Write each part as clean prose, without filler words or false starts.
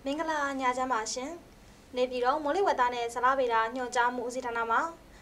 မင်္ဂလာညချမ်းပါရှင်။နေပြည်တော်မိုးလေဝသနဲ့ဇလဗေဒညွှန်ကြားမှုဦးစီးဌာနမှ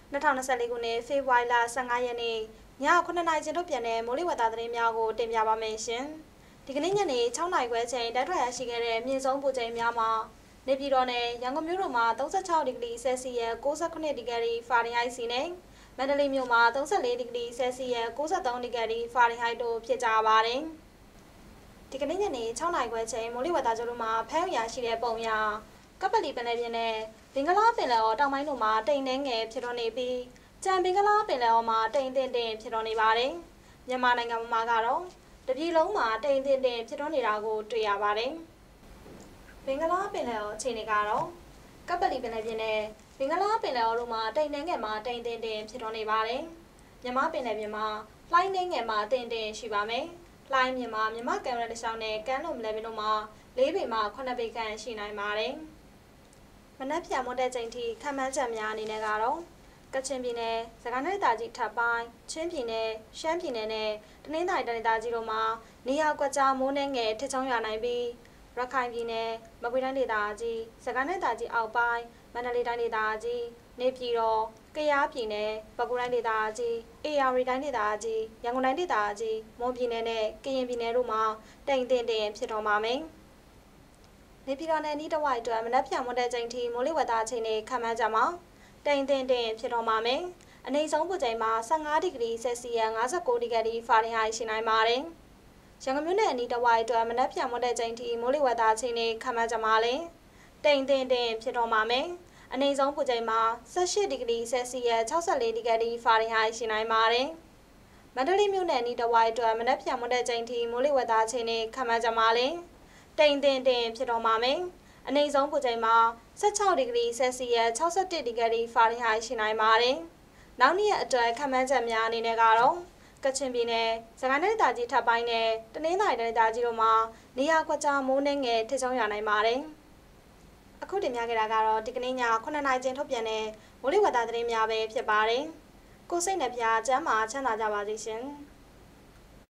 2024ခုနှစ်ဖေဖော်ဝါရီလ15ရက်နေ့ည9:00နာရီချိန်ထုတ်ပြန်တဲ့မိုးလေဝသသတင်းများကိုတင်ပြပါမယ်ရှင်။ဒီကနေ့ညနေ6:00နာရီခွဲချိန်တိုက်ထွက်ရရှိခဲ့တဲ့မြင့်ဆုံးပူချိန်များမှာနေပြည်တော်နဲ့ရန်ကုန်မြို့တို့မှာ36ဒီဂရီဆယ်စီယပ်69ဒီဂရီဖာရင်ဟိုက်စီနဲ့မန္တလေးမြို့မှာ34ဒီဂရီဆယ်စီယပ်93ဒီဂရီဖာရင်ဟိုက်တို့ဖြစ်ကြပါတယ်။ဒီကနေ့ညနေ6:00နာရီခွဲချိန်မိုးလေဝသကြိုးတို့မှာဖမ်းရရှိတဲ့ပုံရကပလီပင်လယ်ပြင်နဲ့ဘင်္ဂလားပင်လယ်အော်တောင်ပိုင်းတို့မှာတိမ်နှဲငယ်ဖြစ်တော်နေပြီးကြံဘင်္ဂလားပင်လယ်အော်မှာတိမ်တင်ဖြစ်တော်နေပါတယ်။မြန်မာနိုင်ငံမှာကတော့တပြည်လုံးမှာတိမ်တင်ဖြစ်တော်နေတာကိုတွေ့ရပါတယ်။ဘင်္ဂလားပင်လယ်အော်အခြေအနေကတော့ကပလီပင်လယ်ပြင်နဲ့ဘင်္ဂလားပင်လယ်အော်တို့မှာတိမ်နှဲငယ်မှာတိမ်တင်ဖြစ်တော်နေပါတယ်။မြန်မာပင်လယ်ပြင်မှာလှိုင်းနှဲငယ်မှာတိမ်ရှိပါမယ်။လှိုင်းမြမှာမြမကံရတဲ့ရှောင်းနဲ့ကမ်းလွန်မလဲပင်တို့မှာ4ပေမှ9ပေခန့်ရှိနိုင်ပါတယ်။မနက်ဖြန်မွန်းတဲ့ချိန်ထိခံမှန်းချက်များအနေနဲ့ကတော့ကချင်ပြည်နယ်၊စကိုင်းတိုင်းဒေသကြီးထပ်ပိုင်း၊ချင်းပြည်နယ်၊ရှမ်းပြည်နယ်နဲ့တနင်္သာရီတိုင်းဒေသကြီးတို့မှာနေရာကွက်ကြားမိုးနှဲငယ်ထစ်ချုံရွာနိုင်ပြီးရခိုင်ပြည်နယ်၊မကွေးတိုင်းဒေသကြီး၊စကိုင်းတိုင်းဒေသကြီးအောက်ပိုင်း၊မန္တလေးတိုင်းဒေသကြီး၊နေပြည်တော်၊ကယားပြည်နယ်၊ပဲခူးတိုင်းဒေသကြီး၊အေရဝတီတိုင်းဒေသကြီး၊ရန်ကုန်တိုင်းဒေသကြီး၊မွန်ပြည်နယ်နဲ့ကရင်ပြည်နယ်တို့မှာတိမ်ဖြစ်တော်မှာမယ်။နေပြည်တော်နယ်နီးတစ်ဝိုက်အတွက်မနက်ဖြန်မွန်းတဲ့ချိန်ထိမိုးလေဝသအခြေအနေခန့်မှန်းကြမှာတိမ်ဖြစ်တော်မှာမယ်။အနည်းဆုံးပူချိန်မှာ15ဒီဂရီဆယ်စီယပ်59ဒီဂရီဖာရင်ဟိုက်ရှိနိုင်ပါတယ်။ရန်ကုန်မြို့နယ်အနီးတစ်ဝိုက်အတွက်မနက်ဖြန်မွန်းတဲ့ချိန်ထိမိုးလေဝသအခြေအနေခန့်မှန်းကြမှာလေတိမ်ဖြစ်တော်မှာမယ်။အနည်းဆုံးပူချိန်မှာ18ဒီဂရီဆယ်စီယပ်64ဒီဂရီဖာရင်ဟိုက်ရှိနိုင်ပါတယ်။မန္တလေးမြို့နယ်အနီးတစ်ဝိုက်အတွက်မနက်ဖြန်မွန်းတဲ့ချိန်ထိမိုးလေဝသအခြေအနေခန့်မှန်းကြမှာလေတိမ်ဖြစ်တော်မှာမယ်။အနည်းဆုံးပူချိန်မှာ16ဒီဂရီဆယ်စီယပ်61ဒီဂရီဖာရင်ဟိုက်ရှိနိုင်ပါတယ်။နောက်နေ့အတွက်ခန့်မှန်းချက်များအနေနဲ့ကတော့ကချင်ပြည်နယ်၊စကိုင်းတိုင်းဒေသကြီးထပ်ပိုင်းနဲ့တနင်္သာရီတိုင်းဒေသကြီးတို့မှာနေရာကွက်ကြားမိုးနှဲငယ်ထစ်ချုံရွာနိုင်ပါတယ်။အခုတင်ပြခဲ့တာကတော့ဒီကနေ့ည9:00နာရီချိန်ထုတ်ပြန်တဲ့မိုးလေဝသသတင်းများပဲဖြစ်ပါတယ်။ကိုစိတ်နှပြကျမ်းမာချမ်းသာကြပါစေရှင်။